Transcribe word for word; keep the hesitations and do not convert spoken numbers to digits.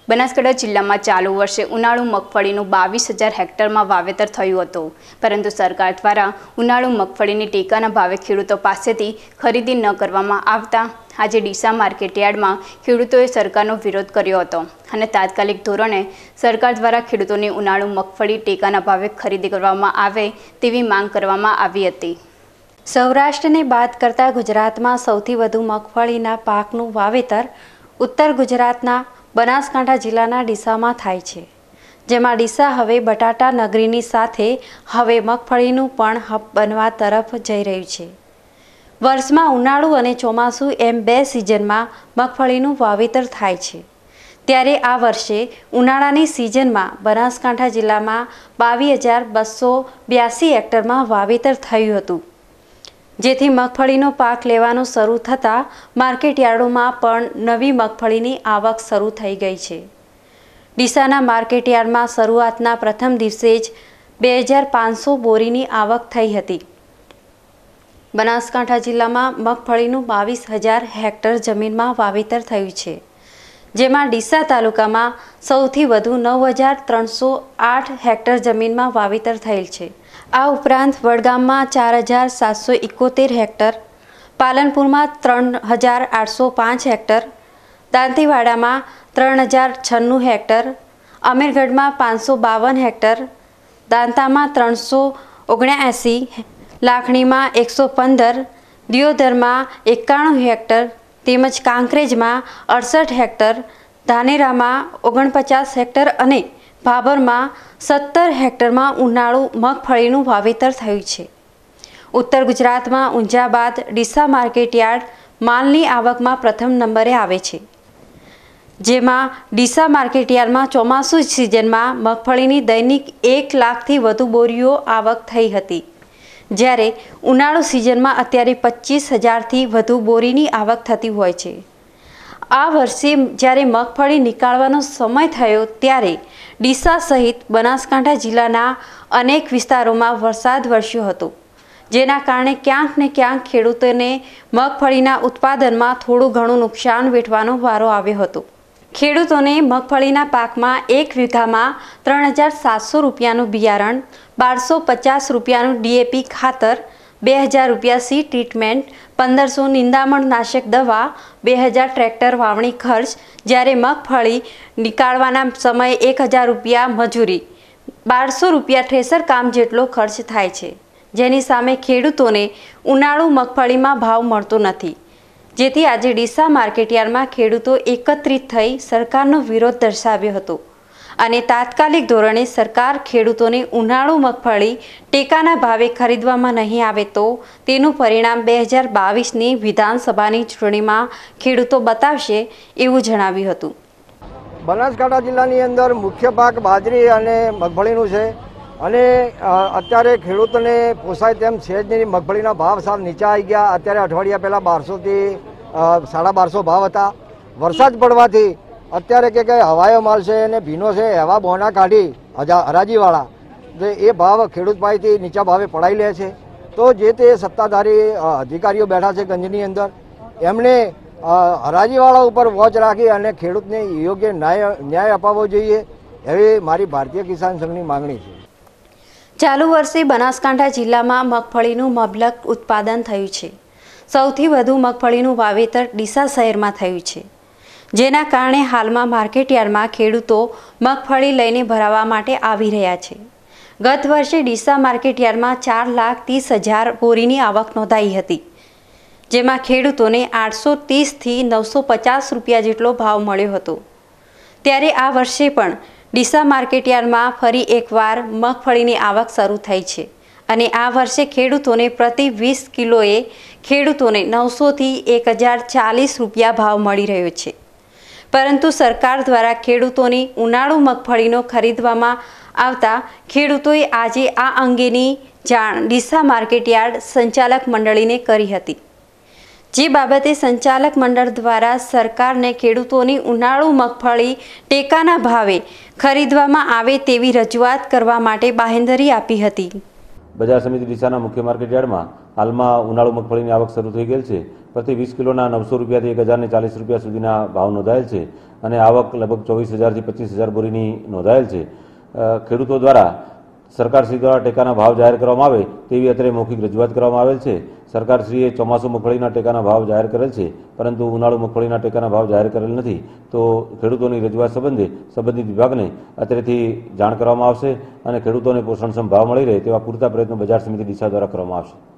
બનાસકાંઠા જિલ્લામાં ચાલુ વર્ષે ઉનાળુ મગફળીનું બાવીસ હજાર હેક્ટરમાં વાવેતર થયું હતું, પરંતુ સરકાર દ્વારા ઉનાળુ મગફળીની ટેકાના ભાવે ખેડૂતો પાસેથી ખરીદી ન કરવામાં આવતા આજે ડીસા માર્કેટયાર્ડમાં ખેડૂતોએ સરકારનો વિરોધ કર્યો હતો અને તાત્કાલિક ધોરણે સરકાર દ્વારા ખેડૂતોની ઉનાળુ મગફળી ટેકાના ભાવે ખરીદી કરવામાં આવે તેવી માંગ કરવામાં આવી હતી। સૌરાષ્ટ્રને બાદ કરતા ગુજરાતમાં સૌથી વધુ મગફળીના પાકનું વાવેતર ઉત્તર ગુજરાતના બનાસકાંઠા જિલ્લાના ડીસામાં થાય છે, જેમાં ડીસા હવે બટાટા નગરીની સાથે હવે મગફળીનું પણ હબ બનવા તરફ જઈ રહ્યું છે। વર્ષમાં ઉનાળુ અને ચોમાસું એમ બે સિઝનમાં મગફળીનું વાવેતર થાય છે, ત્યારે આ વર્ષે ઉનાળાની સિઝનમાં બનાસકાંઠા જિલ્લામાં બાવીસ હજાર બસો બ્યાસી હેક્ટરમાં વાવેતર થયું હતું, જેથી મગફળીનો પાક લેવાનું શરૂ થતાં માર્કેટયાર્ડોમાં પણ નવી મગફળીની આવક શરૂ થઈ ગઈ છે। ડીસાના માર્કેટયાર્ડમાં શરૂઆતના પ્રથમ દિવસે જ બે હજાર પાંચસો બોરીની આવક થઈ હતી। બનાસકાંઠા જિલ્લામાં મગફળીનું બાવીસ હજાર હેક્ટર જમીનમાં વાવેતર થયું છે, જેમાં ડીસા તાલુકામાં સૌથી વધુ નવ હજાર ત્રણસો આઠ હેક્ટર જમીનમાં વાવેતર થયેલ છે। આ ઉપરાંત વડગામમાં ચાર હજાર સાતસો એકોતેર હેક્ટર, પાલનપુરમાં ત્રણ હજાર આઠસો પાંચ હેક્ટર, દાંતીવાડામાં ત્રણ હજાર છન્નું હેક્ટર, અમીરગઢમાં પાંચસો બાવન હેક્ટર, દાંતામાં ત્રણસો ઓગણ્યાસી, લાખણીમાં એકસો પંદર, દિયોદરમાં એકાણું હેક્ટર તેમજ કાંકરેજમાં અડસઠ હેક્ટર, ધાનેરામાં ઓગણપચાસ હેક્ટર અને ભાભરમાં સત્તર હેક્ટરમાં ઉનાળુ મગફળીનું વાવેતર થયું છે। ઉત્તર ગુજરાતમાં ઊંઝા બાદ ડીસા માર્કેટયાર્ડ માલની આવકમાં પ્રથમ નંબરે આવે છે, જેમાં ડીસા માર્કેટયાર્ડમાં ચોમાસુ સિઝનમાં મગફળીની દૈનિક એક લાખથી વધુ બોરીઓ આવક થઈ હતી, જ્યારે ઉનાળુ સિઝનમાં અત્યારે પચીસ હજારથી વધુ બોરીની આવક થતી હોય છે। આ વર્ષે જ્યારે મગફળી નીકાળવાનો સમય થયો ત્યારે ડીસા સહિત બનાસકાંઠા જિલ્લાના અનેક વિસ્તારોમાં વરસાદ વરસ્યો હતો, જેના કારણે ક્યાંક ને ક્યાંક ખેડૂતોને મગફળીના ઉત્પાદનમાં થોડું ઘણું નુકસાન વેઠવાનો વારો આવ્યો હતો। ખેડૂતોને મગફળીના પાકમાં એક વીઘામાં ત્રણ હજાર સાતસો રૂપિયાનું બિયારણ, બારસો પચાસ રૂપિયાનું ડીએપી ખાતર, બે હજાર રૂપિયા સી ટ્રીટમેન્ટ, પંદરસો નિંદામણ નાશક દવા, બે હજાર ટ્રેક્ટર વાવણી ખર્ચ, જ્યારે મગફળી નીકાળવાના સમયે એક હજાર રૂપિયા મજૂરી, બારસો રૂપિયા થ્રેસર કામ જેટલો ખર્ચ થાય છે, જેની સામે ખેડૂતોને ઉનાળુ મગફળીમાં ભાવ મળતો નથી, જેથી આજે ડીસા માર્કેટયાર્ડમાં ખેડૂતો એકત્રિત થઈ સરકારનો વિરોધ દર્શાવ્યો હતો અને તાત્કાલિક ધોરણે સરકાર ખેડૂતોને ઉનાળુ મગફળી ટેકાના ભાવે ખરીદવામાં નહીં આવે તો તેનું પરિણામ બે હજાર બાવીસની વિધાનસભાની ચૂંટણીમાં ખેડૂતો બતાવશે એવું જણાવ્યું હતું। બનાસકાંઠા જિલ્લાની અંદર મુખ્ય પાક બાજરી અને મગફળીનું છે અને અત્યારે ખેડૂતોને પોસાય તેમ છે જ નહીં। મગફળીના ભાવ સાવ નીચા આવી ગયા। અત્યારે અઠવાડિયા પહેલાં બારસોથી સાડા બારસો ભાવ હતા। વરસાદ પડવાથી અત્યારે કે હવાયો માલ છે અને ભીનો છે એવા બોના કાઢી હરાજીવાળા એ ભાવ ખેડૂત પાસેથી નીચા ભાવે પડાવી લે છે। તો જે તે સત્તાધારી અધિકારીઓ બેઠા છે ગંજની અંદર, એમણે હરાજીવાળા ઉપર વોચ રાખી અને ખેડૂતને યોગ્ય ન્યાય ન્યાય અપાવવો જોઈએ એવી મારી ભારતીય કિસાન સંઘની માંગણી છે। ચાલુ વર્ષે બનાસકાંઠા જિલ્લામાં મગફળીનું મબલક ઉત્પાદન થયું છે। સૌથી વધુ મગફળીનું વાવેતર ડીસા શહેરમાં થયું છે, જેના કારણે હાલમાં માર્કેટયાર્ડમાં ખેડૂતો મગફળી લઈને ભરાવા માટે આવી રહ્યા છે। ગત વર્ષે ડીસા માર્કેટયાર્ડમાં ચાર લાખ ત્રીસ હજાર બોરીની આવક નોંધાઈ હતી, જેમાં ખેડૂતોને આઠસો ત્રીસથી નવસો પચાસ રૂપિયા જેટલો ભાવ મળ્યો હતો। ત્યારે આ વર્ષે પણ ડીસા માર્કેટયાર્ડમાં ફરી એકવાર મગફળીની આવક શરૂ થઈ છે અને આ વર્ષે ખેડૂતોને પ્રતિ વીસ કિલોએ ખેડૂતોને નવસોથી એક હજાર ચાલીસ રૂપિયા ભાવ મળી રહ્યો છે, પરંતુ સરકાર દ્વારા ખેડૂતોની ઉનાળુ મગફળીનો ખરીદવામાં આવતા ખેડૂતોએ આજે આ અંગેની જાણ ડીસા માર્કેટયાર્ડ સંચાલક મંડળીને કરી હતી, જે બાબતે સંચાલક મંડળ દ્વારા સરકારને ખેડૂતોની ઉનાળુ મગફળી ટેકાના ભાવે ખરીદવામાં આવે તેવી રજૂઆત કરવા માટે બાહેંધરી આપી હતી। બજાર સમિતિ ડીસાના મુખ્ય માર્કેટ યાર્ડમાં હાલમાં ઉનાળુ મગફળીની આવક શરૂ થઈ ગયેલ છે. પ્રતિ વીસ કિલોના નવસો રૂપિયાથી એક હજાર ને ચાલીસ રૂપિયા સુધીના ભાવ નોંધાયેલ છે અને આવક લગભગ ચોવીસ હજારથી પચીસ હજાર બોરીની નોંધાયેલ છે. ખેડૂતો દ્વારા સરકારશ્રી દ્વારા ટેકાના ભાવ જાહેર કરવામાં આવે તેવી અત્રે મૌખિક રજૂઆત કરવામાં આવેલ છે. સરકારશ્રીએ ચોમાસુ મગફળીના ટેકાના ભાવ જાહેર કરેલ છે, પરંતુ ઉનાળુ મગફળીના ટેકાના ભાવ જાહેર કરેલ નથી. તો ખેડૂતોની રજૂઆત સંબંધે સંબંધિત વિભાગને અત્રેથી જાણ કરવામાં આવશે અને ખેડૂતોને પોષણક્ષમ ભાવ મળી રહે તેવા પૂરતા પ્રયત્નો બજાર સમિતિ ડીસા દ્વારા કરવામાં આવશે.